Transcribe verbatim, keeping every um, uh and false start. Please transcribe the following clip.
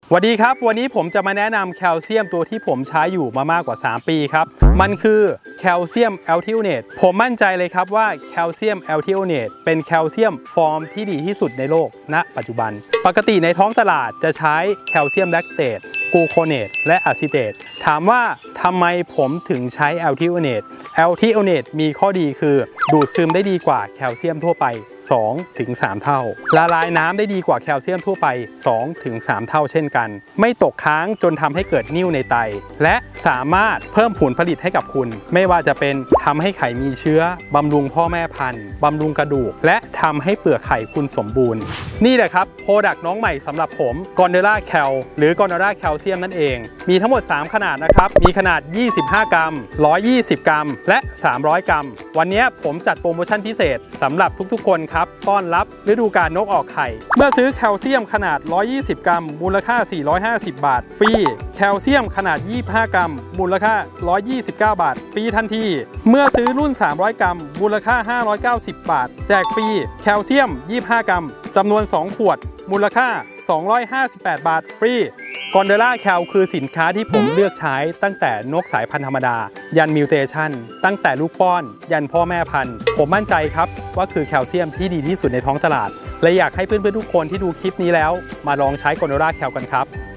สวัสดีครับวันนี้ผมจะมาแนะนำแคลเซียมตัวที่ผมใช้อยู่มามากกว่าสามปีครับมันคือแคลเซียมแอลทิโอเนตผมมั่นใจเลยครับว่าแคลเซียมแอลทิโอเนตเป็นแคลเซียมฟอร์มที่ดีที่สุดในโลกณปัจจุบันปกติในท้องตลาดจะใช้แคลเซียมแลคเตตกลูโคเนตและอะซิเตตถามว่าทำไมผมถึงใช้แอลทิโอเนตแอลทิโอเนตมีข้อดีคือดูดซึมได้ดีกว่าแคลเซียมทั่วไป สองถึงสาม เท่าละลายน้ำได้ดีกว่าแคลเซียมทั่วไป สองถึงสาม เท่าเช่นกันไม่ตกค้างจนทำให้เกิดนิ่วในไตและสามารถเพิ่มผลผลิตให้กับคุณไม่ว่าจะเป็นทำให้ไข่มีเชื้อบำรุงพ่อแม่พันธุ์บำรุงกระดูกและทำให้เปลือกไข่คุณสมบูรณ์นี่แหละครับโปรดักต์น้องใหม่สำหรับผมกอนเดล่าแคลหรือกอนเดล่าแคลเซียมนั่นเองมีทั้งหมดสามขนาดนะครับมีขนาดยี่สิบห้ากรัมหนึ่งร้อยยี่สิบกรัมและสามร้อยกรัมวันนี้ผมจัดโปรโมชั่นพิเศษสำหรับทุกๆคนครับต้อนรับฤดูกาลนกออกไข่เมื่อซื้อแคลเซียมขนาดหนึ่งร้อยยี่สิบกรัมมูลค่าสี่ร้อยห้าสิบบาทฟรีแคลเซียมขนาดยี่สิบห้ากรัมมูลค่าหนึ่งร้อยยี่สิบเก้าบาทฟรีทันทีเมื่อซื้อรุ่นสามร้อยกรัมมูลค่าห้าร้อยเก้าสิบบาทแจกฟรีแคลเซียมยี่สิบห้ากรัมจำนวนสองขวดมูลค่าสองร้อยห้าสิบแปดบาทฟรีกอนเดล่าแคลคือสินค้าที่ผมเลือกใช้ตั้งแต่นกสายพันธุ์ธรรมดายันมิวเทชันตั้งแต่ลูกป้อนยันพ่อแม่พันธุ์ผมมั่นใจครับว่าคือแคลเซียมที่ดีที่สุดในท้องตลาดและอยากให้เพื่อนๆทุกคนที่ดูคลิปนี้แล้วมาลองใช้กอนเดล่าแคลกันครับ